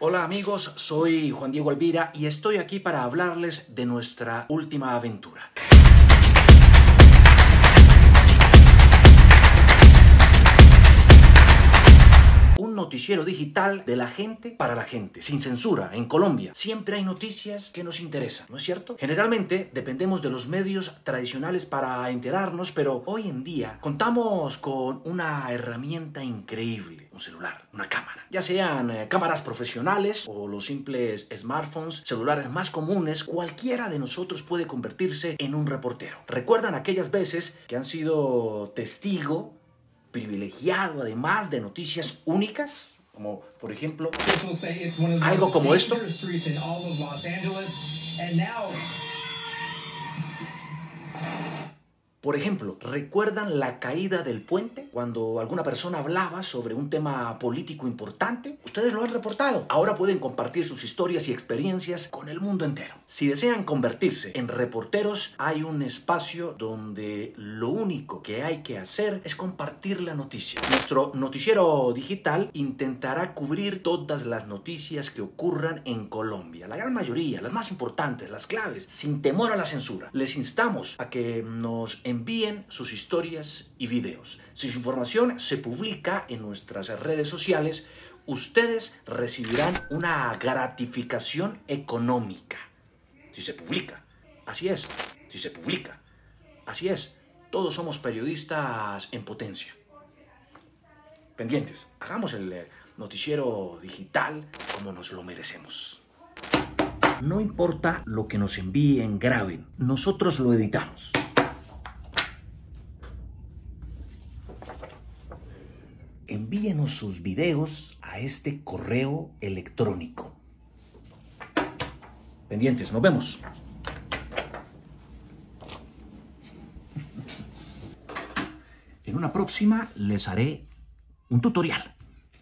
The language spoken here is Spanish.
Hola amigos, soy Juan Diego Alvira y estoy aquí para hablarles de nuestra última aventura. Un noticiero digital de la gente para la gente, sin censura, en Colombia. Siempre hay noticias que nos interesan, ¿no es cierto? Generalmente dependemos de los medios tradicionales para enterarnos, pero hoy en día contamos con una herramienta increíble, un celular, una cámara. Ya sean cámaras profesionales o los simples smartphones, celulares más comunes, cualquiera de nosotros puede convertirse en un reportero. ¿Recuerdan aquellas veces que han sido testigo privilegiado, además de noticias únicas? Como, por ejemplo, algo como esto. Por ejemplo, ¿recuerdan la caída del puente? Cuando alguna persona hablaba sobre un tema político importante, ustedes lo han reportado. Ahora pueden compartir sus historias y experiencias con el mundo entero. Si desean convertirse en reporteros, hay un espacio donde lo único que hay que hacer es compartir la noticia. Nuestro noticiero digital intentará cubrir todas las noticias que ocurran en Colombia. La gran mayoría, las más importantes, las claves, sin temor a la censura. Les instamos a que nos envíen sus historias y videos. Si su información se publica en nuestras redes sociales, ustedes recibirán una gratificación económica. Si se publica. Así es. Si se publica. Así es. Todos somos periodistas en potencia. Pendientes. Hagamos el noticiero digital como nos lo merecemos. No importa lo que nos envíen, graben. Nosotros lo editamos. Envíenos sus videos a este correo electrónico. Pendientes, nos vemos. En una próxima les haré un tutorial.